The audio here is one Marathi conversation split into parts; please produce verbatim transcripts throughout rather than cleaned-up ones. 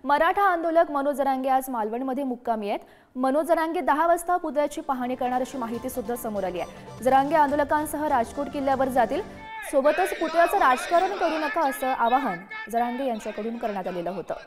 मराठा आंदोलक मनोज जरांगे आज मालवणमध्ये मुक्कामी आहेत। मनोज जरांगे दहा वाजता पुतळ्याची पाहणी करणार अशी माहिती सुद्धा समोर आली आहे। जरांगे आंदोलकांसह राजकोट किल्ल्यावर जातील। सोबतच पुतळ्याचं राजकारण करू नका असं आवाहन जरांगे यांच्याकडून करण्यात आलेलं होतं।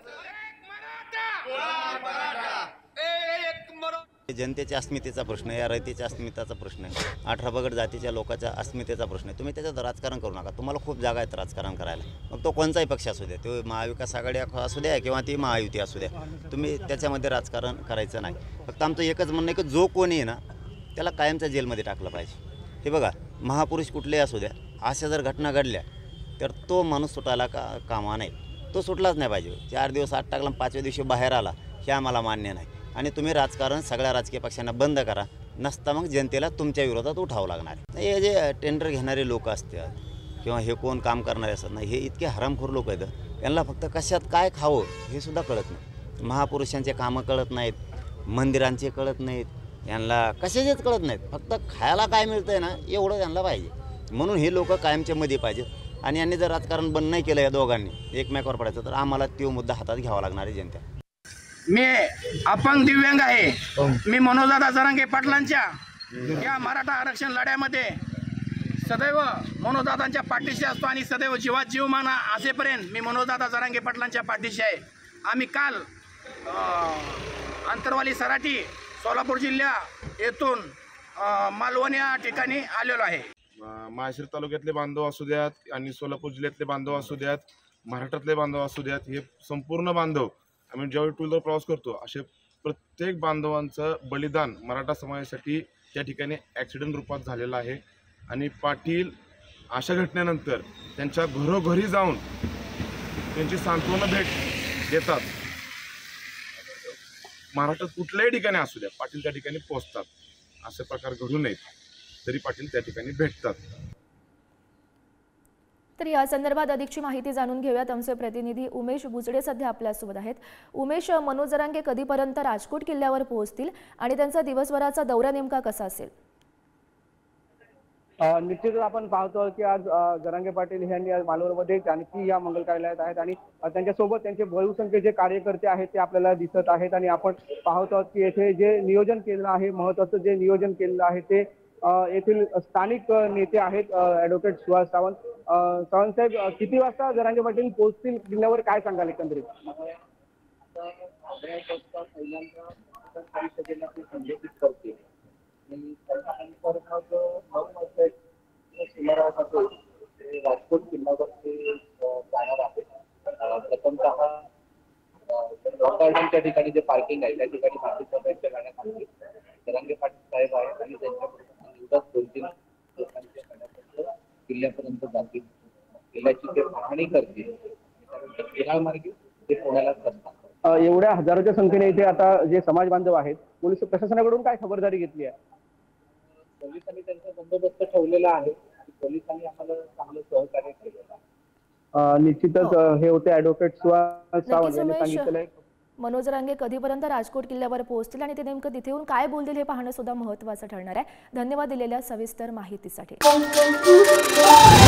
जनतेच्या अस्मितेचा प्रश्न आहे, या रयतेच्या अस्मितेचा प्रश्न आहे, अठरा पगड जातीच्या लोकांच्या अस्मितेचा प्रश्न आहे। तुम्ही त्याच्यात राजकारण करू नका। तुम्हाला खूप जागा आहेत राजकारण करायला, मग तो कोणताही पक्ष असू द्या, तो महाविकास आघाडी असू द्या किंवा ती महायुती असू द्या, तुम्ही त्याच्यामध्ये राजकारण करायचं नाही। फक्त आमचं एकच म्हणणं आहे की जो कोणी आहे ना त्याला कायमच्या जेलमध्ये टाकलं पाहिजे। हे बघा, महापुरुष कुठलेही असू द्या, अशा जर घटना घडल्या तर तो माणूस सुटायला का कामा नाही, तो सुटलाच नाही पाहिजे। चार दिवस आत टाकला, पाचव्या दिवशी बाहेर आला, हे आम्हाला मान्य नाही। आणि तुम्ही राजकारण सगळ्या राजकीय पक्षांना बंद करा, नसता मग जनतेला तुमच्या विरोधात उठावं लागणार। हे जे टेंडर घेणारे लोक असतात किंवा हे कोण काम करणारे असतात ना, हे इतके हरामखोर लोक आहेत, यांना फक्त कशात काय खावं हे सुद्धा कळत नाही। महापुरुषांचे कामं कळत नाहीत, मंदिरांचे कळत नाहीत, यांना कशाचेच कळत नाहीत, फक्त खायला काय मिळतंय ना एवढं त्यांना पाहिजे। म्हणून हे लोक कायमच्या मध्ये पाहिजेत। आणि यांनी जर राजकारण बंद नाही केलं या दोघांनी एकमेकावर पडायचं तर आम्हाला तो मुद्दा हातात घ्यावा लागणार आहे जनता। मी अपंग दिव्यांग आहे। मी मनोजदादा जरांगे पाटलांच्या या मराठा आरक्षण लढ्यामध्ये सदैव मनोजदादांच्या पाठीशी असतो आणि सदैव जीवात जीव माना असेपर्यंत मी मनोजदादा जरांगे पाटलांच्या पाठीशी आहे। आम्ही काल अंतरवाली सराटी सोलापूर जिल्हा येथून मालवण या ठिकाणी आलेलो आहे। माहेश्वर तालुक्यातले बांधव असू द्यात आणि सोलापूर जिल्ह्यातले बांधव असू द्यात, महाराष्ट्रातले बांधव असू द्यात, हे संपूर्ण बांधव आम्ही ज्यावेळी टू व्हीलर प्रवास करतो असे प्रत्येक बांधवांचं बलिदान मराठा समाजासाठी त्या ठिकाणी ॲक्सिडेंट रूपात झालेलं आहे। आणि पाटील अशा घटनेनंतर त्यांच्या घरोघरी जाऊन त्यांची सांत्वना भेट देतात। महाराष्ट्रात कुठल्याही ठिकाणी असू द्या, पाटील त्या ठिकाणी पोहोचतात। असे प्रकार घडू नयेत तरी पाटील त्या ठिकाणी भेटतात। तर या संदर्भात अधिकची माहिती जाणून घेऊयात। आमचे प्रतिनिधी उमेश बुचडे सध्या आपल्यासोबत आहेत। उमेश, मनोज जरांगे कधीपर्यंत राजकोट किल्ल्यावर पोहोचतील आणि त्यांचा दिवसभराचा दौरा नेमका कसा असेल? निश्चितच आपण पाहतो की आज जरांगे पाटील यांनी आज मालवणमध्ये जानकी या मंगल कार्यालयात आहेत आणि त्यांच्यासोबत त्यांचे बहुसंख्य जे कार्यकर्ते आहेत ते आपल्याला दिसत आहेत। आणि आपण पाहतो की येथे जे नियोजन केलेलं आहे, महत्त्वाचं जे नियोजन केलेलं आहे ते येथील स्थानिक नेते आहेत ॲडव्होकेट सुहास सावंत। सावंत साहेब, किती वाजता जरांगे पाटील पोहोचतील किल्ल्यावर, काय सांगाल एकंदरीत? राजकोट किल्ल्यावरती जाणार आहे। प्रथमतः रॉक गार्डनच्या ठिकाणी जे पार्किंग आहे त्या ठिकाणी माहिती सभेच्या गाण्यात आली जरांगे पाटील साहेब आहेत आणि त्यांच्याबरोबर दोन तीन लोकांच्या गाण्यापर्यंत किल्ल्यापर्यंत जातील, किल्ल्याची ते पाहणी करतील, किनाळ मार्गे ते पुण्याला करतात। एवढ्या हजारोच्या संख्येने इथे आता जे समाज बांधव आहेत, पोलीस प्रशासनाकडून काय खबरदारी घेतली आहे? पोलिसांनी त्यांचा बंदोबस्त ठेवलेला आहे। पोलिसांनी आम्हाला चांगलं सहकार्य केलेलं आहे। निश्चितच हे होते ॲडव्होकेट सुहास सावंत यांनी सांगितलेलं आहे। मनोज जरांगे कधीपर्यंत राजकोट किल्ल्यावर पोहोचतील आणि ते नेमकं तिथे येऊन काय बोलतील हे पाहणं सुद्धा महत्त्वाचं ठरणार आहे। धन्यवाद दिलेल्या सविस्तर माहितीसाठी।